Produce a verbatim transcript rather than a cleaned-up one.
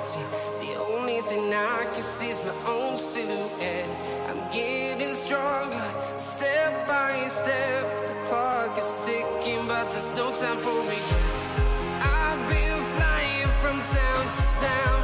empty. The only thing I can see is my own silhouette. I'm getting stronger, step by step. The clock is ticking, but there's no time for regrets. I've been flying from town to town,